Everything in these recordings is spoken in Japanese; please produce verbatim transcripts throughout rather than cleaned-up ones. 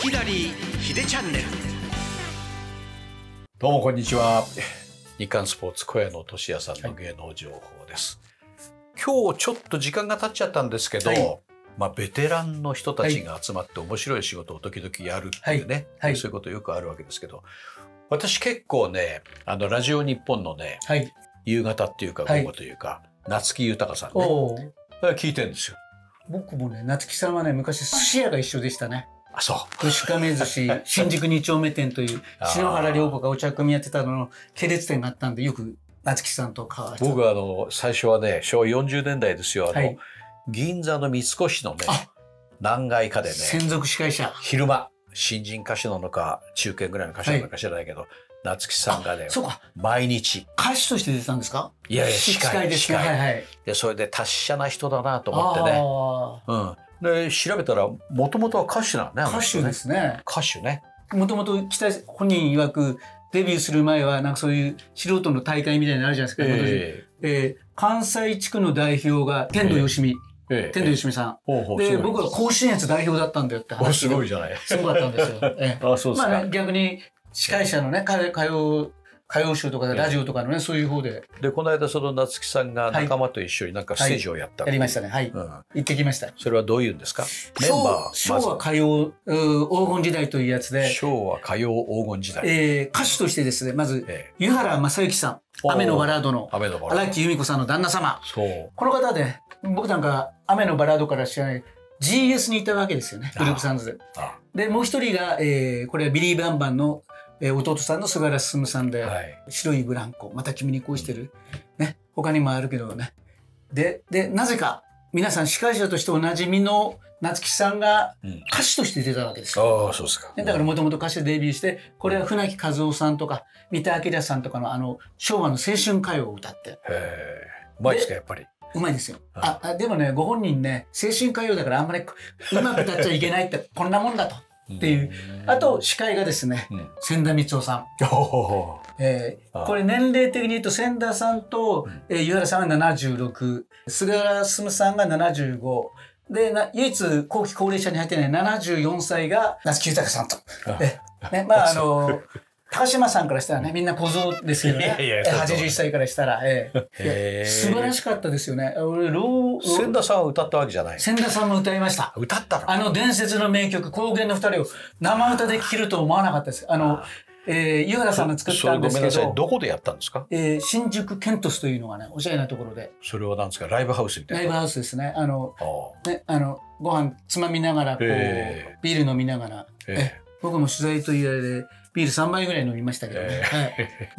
きなりひでチャンネル。 どうもこんにちは。日刊スポーツ小谷野俊哉さんの芸能情報です、はい、今日ちょっと時間が経っちゃったんですけど、はい、まあベテランの人たちが集まって面白い仕事を時々やるっていうね、はいはい、そういうことよくあるわけですけど、私結構ね、あのラジオ日本のね、はい、夕方っていうか午後というか、はい、夏木豊さんね聞いてるんですよ。 僕もね、夏木さんはね、昔寿司屋が一緒でしたね。 あ、そう。 牛亀寿司新宿二丁目店という篠原涼子がお茶組みやってたのの系列店があったんで、よく夏木さんと関わってた。 僕はあの最初はね、しょうわよんじゅうねんだいですよ。あの、はい、銀座の三越のね、何階かでね、 専属司会者。 昼間、新人歌手なのか中堅ぐらいの歌手なのか知らないけど、はい、夏木さんがね、毎日歌手として出てたんですか？ いやいや、司会ですね。はいはい。で、それで達者な人だなと思ってね。うん。で調べたらもともとは歌手なんね。 歌手ですね。 歌手ね。 もともと本人曰くデビューする前はなんかそういう素人の大会みたいなのあるじゃないですか。えーえー、関西地区の代表が天童よしみ。えー、天童よしみさん。えー、で僕は甲子園越代表だったんだよって話。 すごいじゃない。 すごかったんですよ。えー、あ、そうですか。まあね、逆に司会者のね、歌謡歌謡集とかラジオとかのね、そういう方で。 で、この間その夏木さんが仲間と一緒になんかステージをやった、 はいはい、やりましたね。はい。うん、行ってきました。 それはどういうんですか？メンバー。 昭和歌謡黄金時代というやつで。 昭和歌謡黄金時代。 えー、歌手としてですね、まず、えー、湯原正幸さん。雨のバラードの荒木由美子さんの旦那様。そう。この方で、僕なんか雨のバラードから知らない ジーエス にいたわけですよね。グループサウンズで。で、もう一人が、えー、これはビリー・バンバンのえー、弟さんの菅原進さんで、はい、白いブランコ、また君に恋してる、うん、ね、他にもあるけどね。で、で、なぜか、皆さん司会者としておなじみの夏木さんが歌手として出たわけですよ。 うん、ああ、そうですか。 だからもともと歌手でデビューして、これは船木和夫さんとか、三田明さんとかのあの、昭和の青春歌謡を歌って。へえ、うまいですか、やっぱり。 うまいですよ。あ、あ、でもね、ご本人ね、青春歌謡だからあんまりうまく歌っちゃいけないって、こんなもんだと。っていう。あと、司会がですね、うん、千田光夫さん。えー、これ年齢的に言うと、千田さんと、うん、えー、湯原さんはななじゅうろく、菅原進さんがななじゅうご、で、な唯一後期高齢者に入ってないななじゅうよんさいが夏木豊さんと。えね、まあ、あの、高島さんからしたらね、みんな小僧ですけどね。はちじゅういっさいからしたら、ええ、素晴らしかったですよね。俺、ロー、 千田さんは歌ったわけじゃない。 千田さんも歌いました。 歌ったの？ あの伝説の名曲、高原の二人を生歌で聴けると思わなかったです。あの、えー、湯原さんが作ったんですけど。 ごめんなさい、どこでやったんですか？ えー、新宿ケントスというのがね、おしゃれなところで。 それは何ですか？ライブハウスみたいな。 ライブハウスですね。あの、ね、あの、ご飯つまみながら、こう、ビール飲みながら。えー、僕も取材というあれで、ビールさんばいぐらい飲みましたけどね。はい、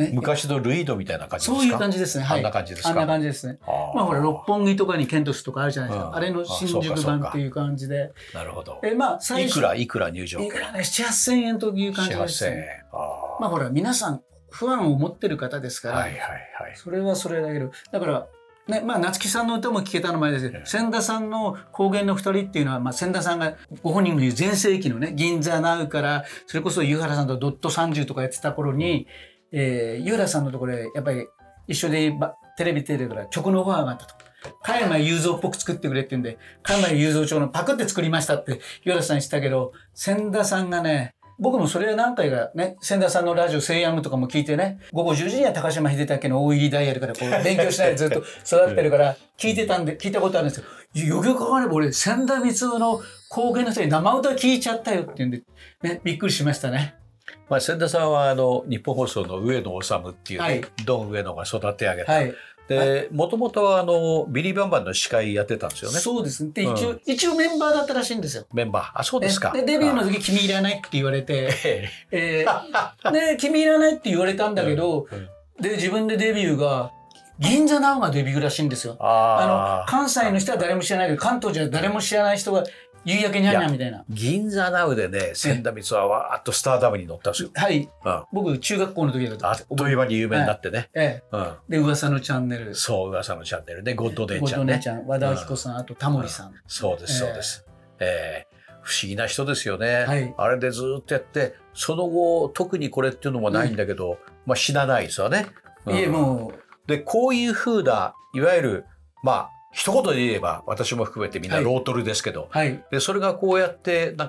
ね、昔のルイードみたいな感じですか？ そういう感じですね。はい。 あんな感じですか？ あんな感じですね。まあほら、六本木とかにケントスとかあるじゃないですか。うん、あれの新宿版っていう感じで。 なるほど。 え、まあ、 最初。いくら、いくら入場？ いくらね、なな、はっせんえんという感じです、ね。なな、はっせんえん。まあほら、皆さん不安を持ってる方ですから。はいはいはい。それはそれだけど。だから、ね、まあ、夏木さんの歌も聴けたの前ですけど、千田さんの高原の二人っていうのは、まあ、千田さんがご本人の言う全盛期のね、銀座ナウから、それこそ湯原さんとドットさんじゅうとかやってた頃に、えー、湯原さんのところで、やっぱり一緒でテレビテレビから曲のオファーがあったと。加山雄三っぽく作ってくれって言うんで、加山雄三町のパクって作りましたって湯原さんにしたけど、千田さんがね、僕もそれは何回かね、千田さんのラジオ、セイヤングとかも聞いてね、午後じゅうじには高島秀武の大入りダイヤルからこう勉強しないでずっと育ってるから、聞いてたんで、聞いたことあるんですけど、よくよく考えれば俺、千田光夫の高原の人に生歌聞いちゃったよって言うんで、ね、びっくりしましたね。 まあ、千田さんはあの、日本放送の上野治っていうね、はい、ドン上野が育て上げた。はい、で、もともとはあの、ビリー・バンバンの司会やってたんですよね。 そうですね。で、一応、うん、一応メンバーだったらしいんですよ。 メンバー。あ、そうですか。 で、デビューの時、君いらないって言われて、えー、で、君いらないって言われたんだけど、うんうん、で、自分でデビューが、銀座ナウがデビューらしいんですよ。あの、関西の人は誰も知らないけど、関東じゃ誰も知らない人が、夕焼けにゃんにゃんみたいな。 銀座ナウでね、千田光夫はわーっとスターダムに乗ったんですよ。 はい。うん、僕、中学校の時だった。 あっという間に有名になってね。 ええ。うん、で、噂のチャンネル。 そう、噂のチャンネルで、ゴッド姉ちゃん、ね。ゴッド姉ちゃん、和田アキ子さん、あとタモリさん。うん、 そうです、そうです。ええー、不思議な人ですよね。はい、あれでずっとやって、その後、特にこれっていうのもないんだけど、うん、まあ死なないですよね。 うん、いえ、もう。 で、こういう風な、いわゆる、まあ、一言で言えば、私も含めてみんなロートルですけど、はいはい、でそれがこうやってなんか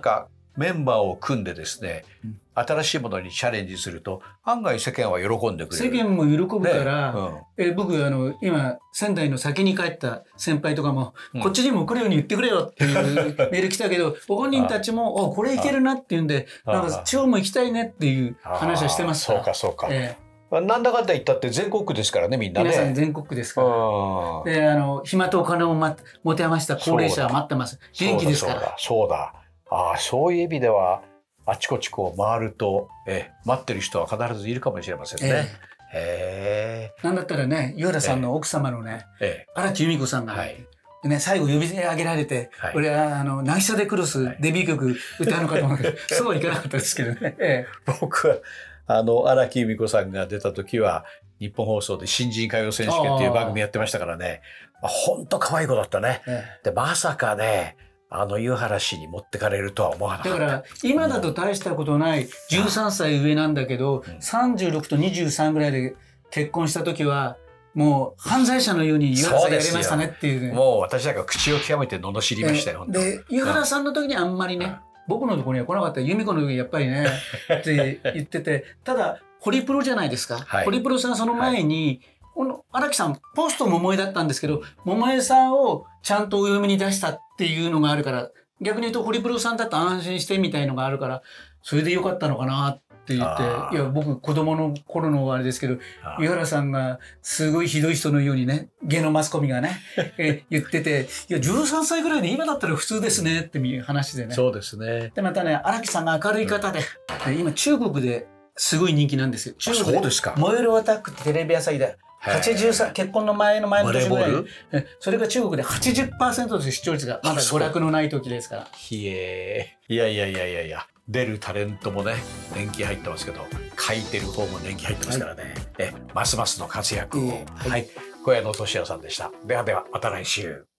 メンバーを組んでですね、うん、新しいものにチャレンジすると案外世間は喜んでくれる。 世間も喜ぶから、ねうん、え僕あの今仙台の先に帰った先輩とかも、うん、こっちにも来るように言ってくれよっていうメール来たけどご本人たちもおこれいけるなっていうんでなんか地方も行きたいねっていう話はしてますから。 そうかそうか、えー、なんだかんだ言ったって全国区ですからねみんなね。 皆さん全国区ですから。であの暇とお金をま持て余した高齢者は待ってます。元気ですから。 そうだそうだ。ああそういう意味ではあちこちこう回るとえ待ってる人は必ずいるかもしれませんね。えー、なんだったらね湯原さんの奥様のね荒木由美子さんが、はいね、最後呼び上げられて、はい、俺はあの渚でクロスデビュー曲歌うのかと思うけど、はい、そうはいかなかったですけどね。えー、僕はあの荒木由美子さんが出た時は日本放送で新人歌謡選手権っていう番組やってましたからね本当可愛い子だったね。えー、でまさかねあの湯原氏に持ってかれるとは思わなかった。 だから今だと大したことないじゅうさんさい上なんだけど、うん、さんじゅうろくとにじゅうさんぐらいで結婚した時はもう犯罪者のように湯原さんやりましたねっていうね。 もう私なんか口を極めて罵りましたよ。 で湯原さんの時にあんまりね、うん、僕のところには来なかった。由美子の時にやっぱりねって言っててただホリプロじゃないですか、はい、ホリプロさんその前に、はいこの荒木さんポスト桃江だったんですけど桃江さんをちゃんとお嫁に出したっていうのがあるから逆に言うとホリプロさんだと安心してみたいのがあるからそれでよかったのかなって言っていや僕子供の頃のあれですけど湯原さんがすごいひどい人のようにね芸能マスコミがねえ言ってていやじゅうさんさいぐらいで今だったら普通ですねっていう話でね。 そうですね。 でまたね荒木さんが明るい方で、うん、で今中国ですごい人気なんですよ。中国でそうですか。 燃えるアタックってテレビ朝日ではちじゅうさん結婚の前の前の年ぐらいそれが中国で はちじゅっパーセント で視聴率がまだ娯楽のない時ですから。 ひえいやいやいやいやいや出るタレントもね年季入ってますけど書いてる方も年季入ってますからね、はい、えますますの活躍を、えー、はい、小屋野俊哉さんでした。ではではまた来週。